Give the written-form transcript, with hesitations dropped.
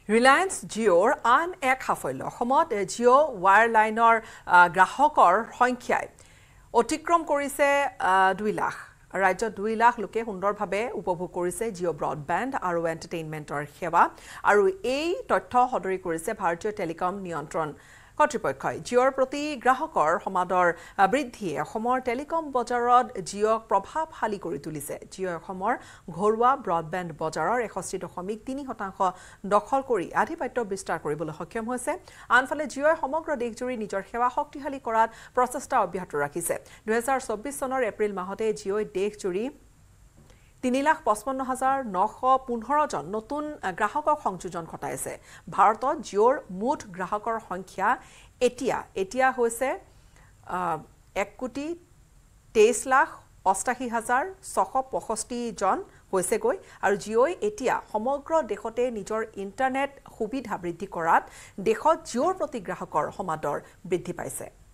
Reliance Jioৰ আন এক সাফল্য অসমত Jio wireline-ৰ গ্ৰাহকৰ সংখ্যাই অতিক্ৰম কৰিছে 2 লাখ ৰাজ্যত 2 লাখ লোকে সুন্দৰভাৱে উপভোগ কৰিছে Jio Broadband আৰু Entertainmentৰ সেৱা আৰু এই তথ্য সদৰি কৰিছে ভাৰতীয় টেলিকম নিয়ন্ত্ৰণ কৰ্তৃপক্ষই Jioৰ প্ৰতি গ্ৰাহকৰ সমাদৰ বৃদ্ধিয়ে অসমৰ টেলিকম বজাৰত Jioক প্ৰভাৱশালী কৰি তুলিছে Jio অসমৰ ঘৰুৱা ব্ৰডবেণ্ড বজাৰৰ 61.3% দখল কৰি আধিপত্য বিস্তাৰ কৰিবলৈ সক্ষম হৈছে আনফালে Jioই সমগ্ৰ দেশজুৰি নিজৰ সেৱা শক্তিশালী কৰাত প্ৰচেষ্টা অব্যাহত ৰাখিছে 2024 চনৰ এপ্ৰিল মাহতে Jioই দেশজুৰি 3,55,915 জন নতুন গ্ৰাহকক সংযোজন ঘটাইছে ভাৰতত Jioৰ মুঠ গ্ৰাহকৰ সংখ্যা এতিয়া হৈছে 1,23,88,665 জন হৈছেগৈ আৰু Jioই এতিয়া সমগ্ৰ দেশতে নিজৰ ইন্টাৰনেট সুবিধা বৃদ্ধি কৰাত দেশত Jioৰ প্ৰতি গ্ৰাহকৰ সমাদৰ বৃদ্ধি পাইছে